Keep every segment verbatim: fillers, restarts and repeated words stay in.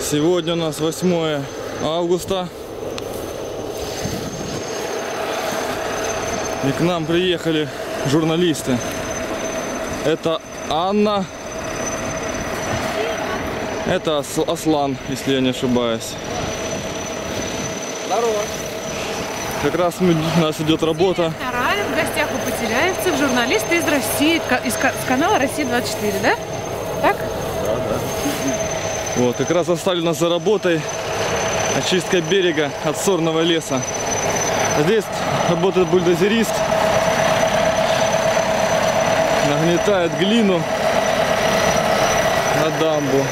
Сегодня у нас восьмое августа. И к нам приехали журналисты. Это Анна. Это Аслан, если я не ошибаюсь. Здорово. Как раз мы, у нас идет работа. Вторая, в гостях у Потеряевцев, журналисты из России, из канала Россия двадцать четыре, да? Так? Да, да. Вот, как раз оставили нас за работой. Очистка берега от сорного леса. Здесь работает бульдозерист. Нагнетает глину на дамбу.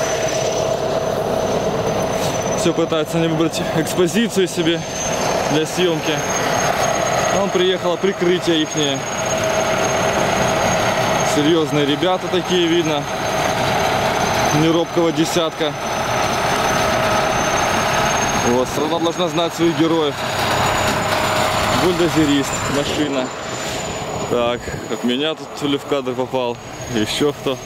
Все пытаются они выбрать экспозицию себе для съемки. Он приехало прикрытие ихнее. Серьезные ребята такие, видно. Неробкого десятка. Вот, страна должна знать своих героев. Бульдозерист, машина. Так, от меня тут то ли в кадр попал. Еще кто?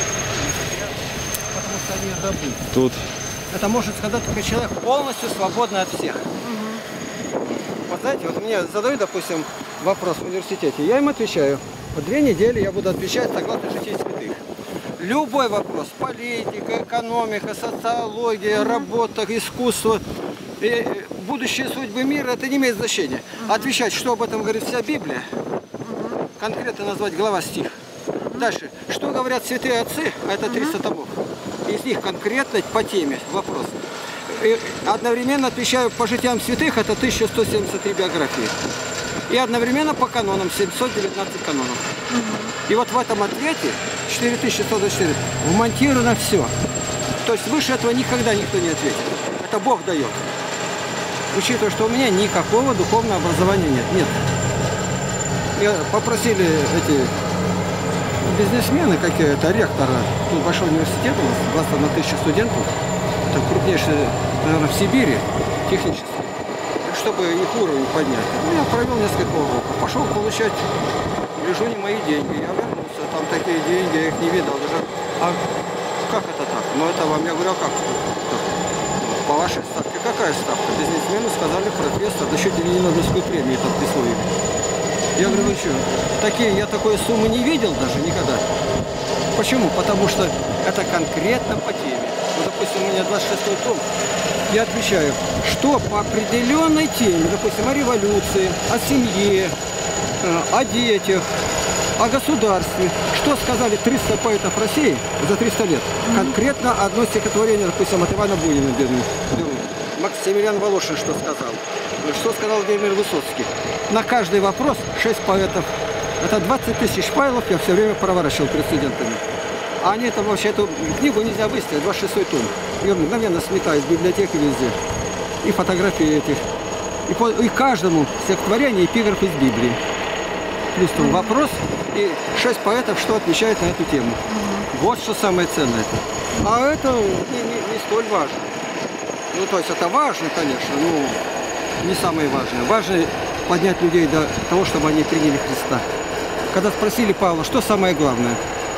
Потому что они добыли. Тут. Это может сказать только человек полностью свободный от всех. Угу. Вот знаете, вот мне задают, допустим, вопрос в университете, я им отвечаю. Вот две недели я буду отвечать согласно жития святых. Любой вопрос, политика, экономика, социология, работа, искусство, и будущее судьбы мира, это не имеет значения. Угу. Отвечать, что об этом говорит вся Библия, угу. Конкретно назвать глава, стих. Дальше, что говорят святые отцы, а это триста угу. томов. Из них конкретно по теме вопрос. И одновременно отвечаю по житиям святых, это тысяча сто семьдесят три биографии. И одновременно по канонам, семьсот девятнадцать канонов. Угу. И вот в этом ответе четыре тысячи сто двадцать четыре вмонтировано все. То есть выше этого никогда никто не ответит. Это Бог дает. Учитывая, что у меня никакого духовного образования нет. Нет. Я попросили эти бизнесмены какие-то, ректора тут большого университета, у нас двадцать одна тысяча студентов, это крупнейший, наверное, в Сибири, технический, чтобы их уровень поднять. Ну, я провел несколько уроков, пошел получать, лежу не мои деньги, я вернулся, там такие деньги, я их не видел даже. А как это так? Ну это вам, я говорю, а как? По вашей ставке. Какая ставка? Бизнесмены сказали, профессор, да чуть ли не Нобелевскую премию там присвоили. Я говорю, ну что, такие, я такой суммы не видел даже никогда. Почему? Потому что это конкретно по теме. Ну, допустим, у меня двадцать шестой том, я отвечаю, что по определенной теме, допустим, о революции, о семье, о детях, о государстве, что сказали триста поэтов России за триста лет. Конкретно одно стихотворение, допустим, от Ивана Бунина, Максимилиан Волошин что сказал. Что сказал Владимир Высоцкий? На каждый вопрос шесть поэтов. Это двадцать тысяч файлов я все время проворачивал перед студентами. А они там вообще эту книгу нельзя выставить, двадцать шестой том. Ее мгновенно сметают в библиотеке везде. И фотографии этих. И, по, и каждому стихотворение эпиграф из Библии. Плюс там вопрос и шесть поэтов, что отвечают на эту тему. Вот что самое ценное. А это не, не, не столь важно. Ну, то есть это важно, конечно, но не самое важное. Важно поднять людей до того, чтобы они приняли Христа. Когда спросили Павла, что самое главное,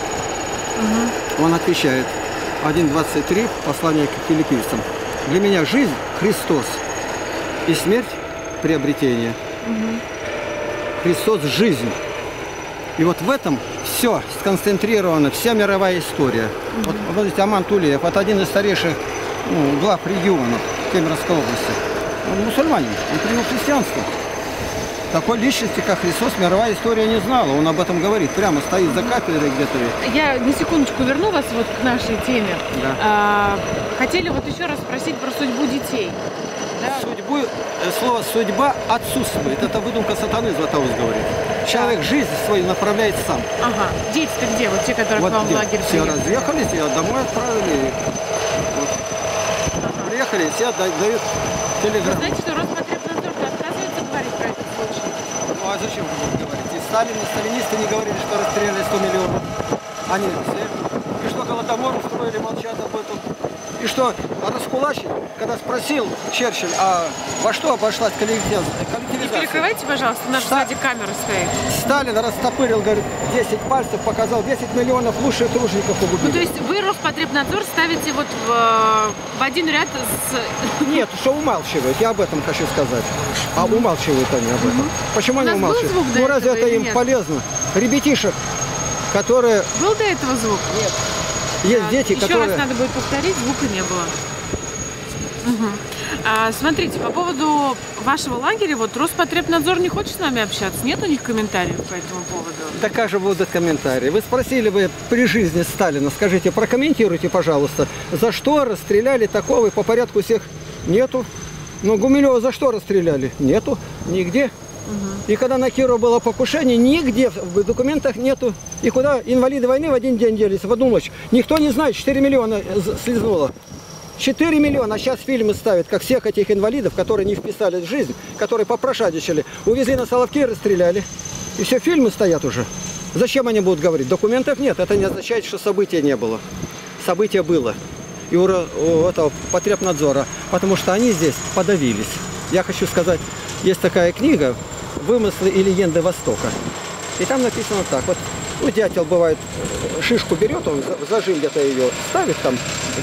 угу. Он отвечает, один двадцать три, послание к филиппийцам. Для меня жизнь – Христос, и смерть – приобретение. Угу. Христос – жизнь. И вот в этом все сконцентрировано, вся мировая история. Угу. Вот, смотрите, Аман Тулеев, вот один из старейших ну, глав регионов Кемеровской области. Он мусульманин, он принял христианство. Такой личности, как Христос, мировая история не знала. Он об этом говорит. Прямо стоит за кафедрой где-то. Я на секундочку верну вас вот к нашей теме. Да. А, хотели вот еще раз спросить про судьбу детей. Да? Судьбу, слово «судьба» отсутствует. Это выдумка сатаны, Златоуст говорит. Человек жизнь свою направляет сам. Ага. Дети-то где? Вот те, которые вот к вам где? в лагерь Все приехали. разъехались, ее домой отправили. Вот. Ага. Приехали, все дают телеграмму. Вы знаете, что Роспотребнадзор отказывается говорить про этот случай? Ну а зачем вы будете говорить? И Сталин, и сталинисты не говорили, что расстреляли сто миллионов. Они все. И что Голодомор устроили, молчат об этом. И И что раскулачить, когда спросил Черчилль, а во что обошлась коллективизация? Не перекрывайте, пожалуйста, наша Ста- сзади камера стоит. Сталин растопырил, говорит, десять пальцев, показал десять миллионов лучших тружеников Ну, то погубили. есть вы Роспотребнадзор ставите вот в, в один ряд с... Нет, что умалчивают, я об этом хочу сказать. А умалчивают они об этом. Почему У они нас был умалчивают? звук до Ну разве этого это или им нет? полезно? Ребятишек, которые... Был до этого звук? Нет. Есть А, дети, Еще которые... раз надо будет повторить, звука не было. Мгм. А, смотрите, по поводу вашего лагеря, вот Роспотребнадзор не хочет с нами общаться? Нет у них комментариев по этому поводу? Да как же будут комментарии? Вы спросили бы при жизни Сталина, скажите, прокомментируйте, пожалуйста, за что расстреляли такого и по порядку всех? Нету. Но Гумилева за что расстреляли? Нету. Нигде. И когда на Кирова было покушение, нигде в документах нету. И куда инвалиды войны в один день делись, в одну ночь. Никто не знает, четыре миллиона слезнуло. четыре миллиона, а сейчас фильмы ставят, как всех этих инвалидов, которые не вписались в жизнь, которые попрошадничали, увезли на Соловки и расстреляли. И все, фильмы стоят уже. Зачем они будут говорить? Документов нет, это не означает, что события не было. Событие было. И у, у этого Потребнадзора, потому что они здесь подавились. Я хочу сказать, есть такая книга «Вымыслы и легенды Востока». И там написано так, вот, ну, дятел бывает, шишку берет, он в зажим где-то ее ставит там,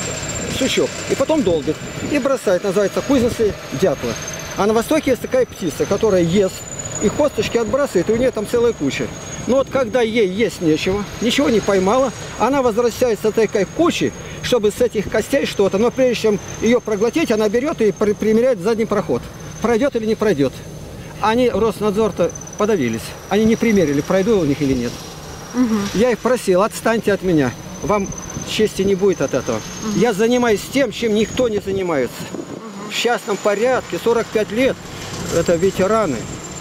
сучок, и потом долбит, и бросает, называется кузнецы дятла. А на Востоке есть такая птица, которая ест, и косточки отбрасывает, и у нее там целая куча. Но вот когда ей есть нечего, ничего не поймала, она возвращается к такой куче, чтобы с этих костей что-то, но прежде чем ее проглотить, она берет и при- примеряет задний проход. Пройдет или не пройдет. Они, Роснадзор-то, подавились. Они не примерили, пройду у них или нет. Угу. Я их просил, отстаньте от меня. Вам чести не будет от этого. Угу. Я занимаюсь тем, чем никто не занимается. Угу. В частном порядке, сорок пять лет, это ветераны.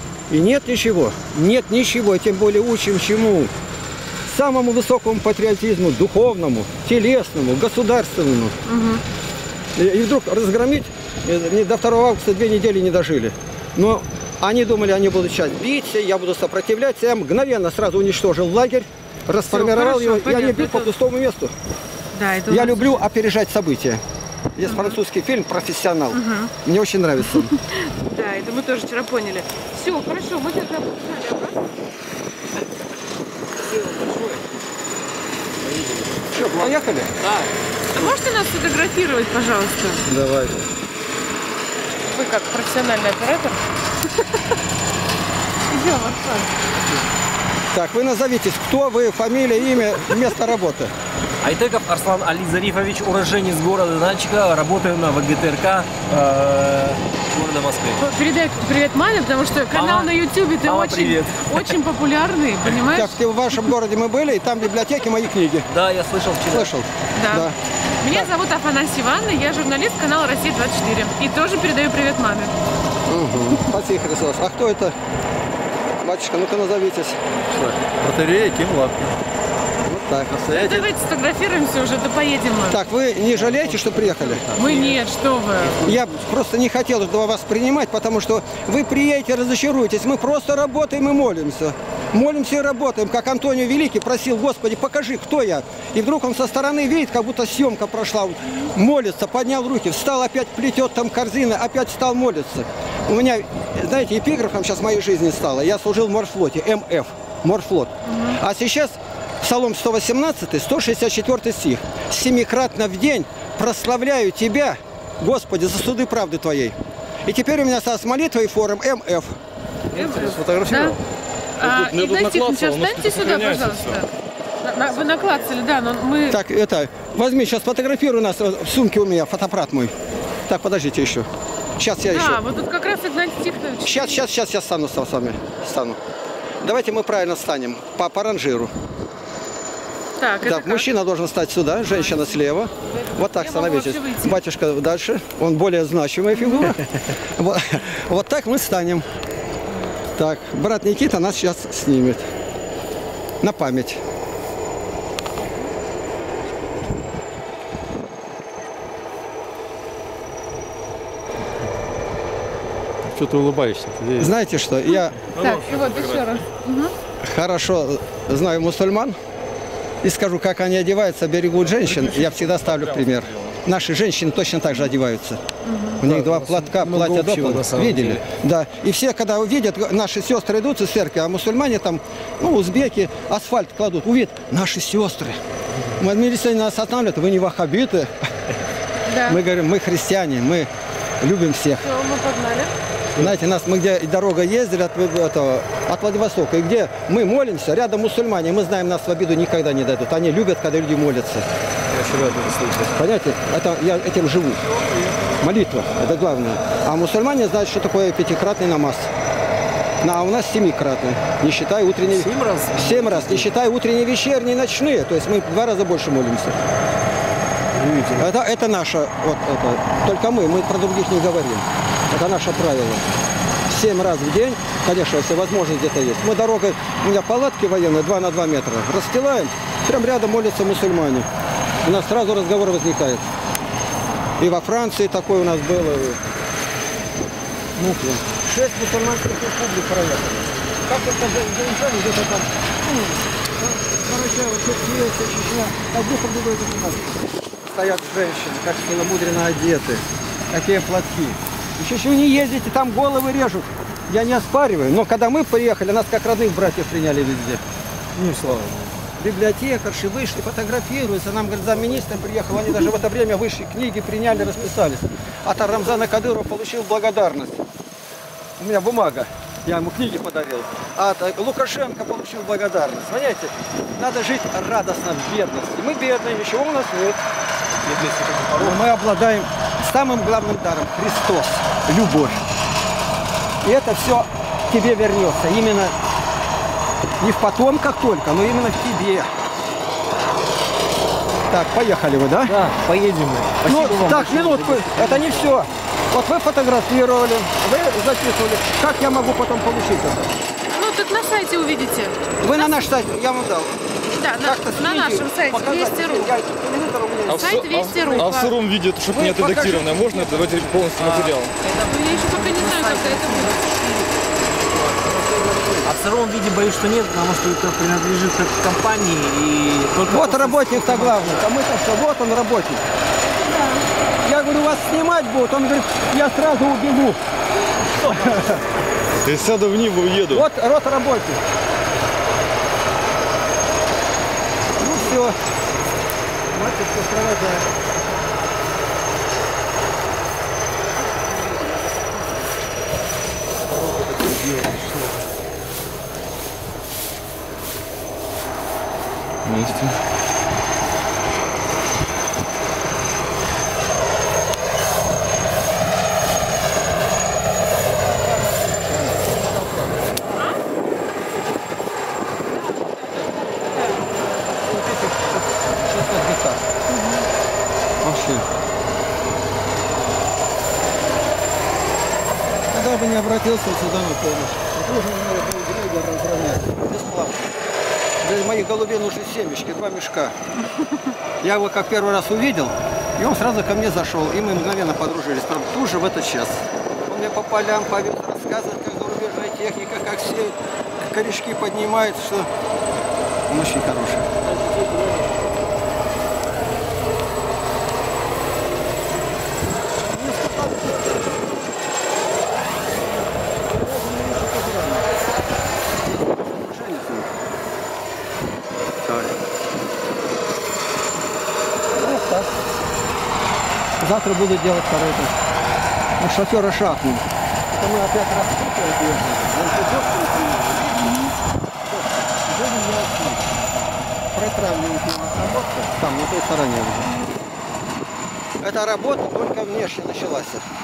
И нет ничего, нет ничего, и тем более учим чему. Самому высокому патриотизму, духовному, телесному, государственному. Угу. И, и вдруг разгромить, и до второго августа две недели не дожили. Но они думали, они будут сейчас биться, я буду сопротивляться. Я мгновенно сразу уничтожил лагерь, расформировал Всё, хорошо, его. Я не бил это... по пустому месту. Да, это я нас... люблю опережать события. Есть угу. французский фильм «Профессионал». Угу. Мне очень нравится. Да, это мы тоже вчера поняли. Все, хорошо, мы тогда побежали обратно. Все, поехали? Да. А можете нас сфотографировать, пожалуйста? Давай. Вы как профессиональный оператор? Идем, Арслан. Так, вы назовитесь, кто вы, фамилия, имя, место работы. Айтеков Арслан Али Зарифович, уроженец города Начика, работаю на ВГТРК э, города Москвы. Передай привет маме, потому что канал Мама, на ютубе ты мама, очень, привет. очень популярный, понимаешь? Так, ты в вашем городе мы были, и там в библиотеке мои книги. Да, я слышал вчера. Слышал? Да. Да. Меня зовут Афанасия Ивановна, я журналист канала Россия двадцать четыре. И тоже передаю привет маме. Угу. Спасибо, Христос. А кто это? Батюшка, ну-ка назовитесь. Батарея Ким Лапкин. Вот так. Ну, давайте сфотографируемся уже, да поедем мы. Так, вы не жалеете, что приехали? Мы нет, что вы. Я просто не хотел вас принимать, потому что вы приедете, разочаруетесь. Мы просто работаем и молимся. Молимся и работаем, как Антонио Великий просил: Господи, покажи, кто я. И вдруг он со стороны видит, как будто съемка прошла. Он молится, поднял руки, встал, опять плетет там корзины, опять стал молиться. У меня, знаете, эпиграфом сейчас в моей жизни стало. Я служил в морфлоте, эм эф, морфлот. Угу. А сейчас Псалом сто восемнадцать, сто шестьдесят четвёртый стих. «Семикратно в день прославляю Тебя, Господи, за суды правды Твоей». И теперь у меня осталась молитва и форум эм эф. Сфотографировал? Да? А, Мне тут Игнатий Тихонович, наклацал, встаньте сюда, сохраняется пожалуйста. На- на- Вы наклацали, да, но мы... Так, это, возьми, сейчас фотографируй нас, в сумке у меня фотоаппарат мой. Так, подождите еще. Сейчас я да, еще. вот тут как раз Игнатий Тихонович. Сейчас, сейчас, сейчас я стану с вами. Стану. Давайте мы правильно станем, по, по ранжиру. Так, это Да, как? мужчина должен стать сюда, женщина слева. Вот так Я могу становитесь. вообще выйти. Батюшка дальше. Он более значимая фигура. Вот, вот так мы станем. Так, брат Никита нас сейчас снимет. На память. Что ты улыбаешься? Ты... Знаете что, я Так, и вот еще раз. Угу. хорошо знаю мусульман и скажу, как они одеваются, берегут женщин. Я всегда ставлю пример. наши женщины точно так же одеваются. У них два платка, много платья общего, допола. на самом Видели? деле. Да. И все, когда увидят, наши сестры идут из церкви, а мусульмане там, ну, узбеки, асфальт кладут. Увидят, наши сестры. Мы милиция нас останавливает, вы не ваххабиты. Да. Мы говорим, мы христиане, мы любим всех. Все, мы погнали. Знаете, нас мы где дорога ездили от, этого, от Владивостока, и где мы молимся, рядом мусульмане, мы знаем, нас в обиду никогда не дадут. Они любят, когда люди молятся. Я еще рад это слышать. Понимаете, это, я этим живу. Молитва, это главное. А мусульмане знают, что такое пятикратный намаз. Ну, а у нас семикратный, не считая утренней... Семь раз? Семь раз, не считая утренние, вечерние, ночные. То есть мы в два раза больше молимся. Удивительно. Это, это наше, вот это, только мы, мы про других не говорим. Это наше правило. Семь раз в день, конечно, если возможность где-то есть. Мы дорогой, у меня палатки военные, два на два метра, расстилаем, прям рядом молятся мусульмане. У нас сразу разговор возникает. И во Франции такое у нас было. Ну, шесть мусульманских республик проехали. Как только заезжали, где-то там, ну, Карачаево, Черкесия, Чечня, одни по другой государство. Стоят женщины, как целомудренно одеты, какие платки. В Чечню не ездите, там головы режут. Я не оспариваю, но когда мы приехали, нас как родных братьев приняли везде. Ну, слава Богу. Библиотекарши вышли, фотографируются. Нам, говорит, замминистра приехал, они даже в это время вышли, книги приняли, расписались. А то Рамзана Кадырова получил благодарность. У меня бумага, я ему книги подарил. А Лукашенко получил благодарность. Понимаете, надо жить радостно в бедности. Мы бедные, ничего у нас нет. Но мы обладаем самым главным даром – Христос, любовь. И это все тебе вернется. Именно не в потомках только, но именно в тебе. Так, поехали вы, да? Да, поедем мы. Ну, Спасибо вам так, большое. минутку, это не все. Вот вы фотографировали, вы записывали. Как я могу потом получить это? Ну, тут на сайте увидите. Вы на наш сайт, я вам дал. Да, на, Как-то на снимите, нашем сайте показать. двести ру. Я- телевизор у меня А есть. в, Сайт су- двести а в- ру. а в сыром виде, чтобы Вы не покажите. отредактированное, можно давать полностью материал? Ну, я еще пока не знаю, как это будет. А в сыром виде боюсь, что нет, потому что это принадлежит к компании и только Вот после- работник-то главный. А мы-то что, вот он работник. Я говорю, вас снимать будут. Он говорит, я сразу убегу. Я сяду в Ниву, уеду. Вот рот работник. Ну все. Матушка провожает. Вместе. шестьсот гектар. Вообще. Когда бы не обратился сюда на помощь. Вот нужно было полгрейдера разровнять. Бесплатно. Для моих голубей нужны семечки, два мешка. Я его как первый раз увидел, и он сразу ко мне зашел, и мы мгновенно подружились. Правда, тут же в этот час. Он мне по полям повез рассказывать, как зарубежная техника, как все корешки поднимают, что он очень хороший. Вот так. Завтра буду делать второй этаж. Ну, шофера шахнул. Это мы опять распутываем. Протравливаем работу. Там, на той стороне уже. Эта работа только внешне началась.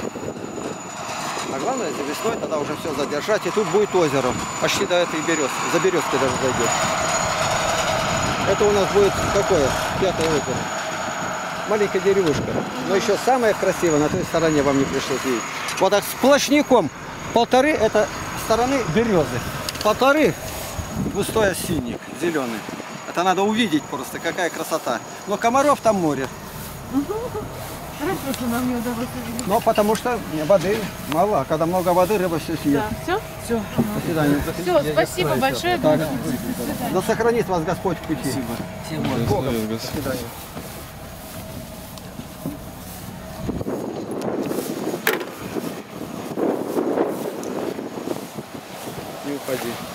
А главное, за весной тогда уже все задержать. И тут будет озеро. Почти до этой березки. За березкой даже зайдет. Это у нас будет какое? Пятое озеро. Маленькая деревушка. Но еще самое красивое на той стороне вам не пришлось видеть. Вот так сплошняком. Полторы это стороны березы. Полторы густой осинник, зеленый. Это надо увидеть просто, какая красота. Но комаров там море. Хорошо, что нам не удалось увидеть. Но потому что воды мало. А когда много воды, рыба все съест. Да, все? Все. До свидания. Все, спасибо большое. Так. Да сохранит вас Господь в пути. Спасибо. Всем Благослови вас Господь. До свидания. Поди.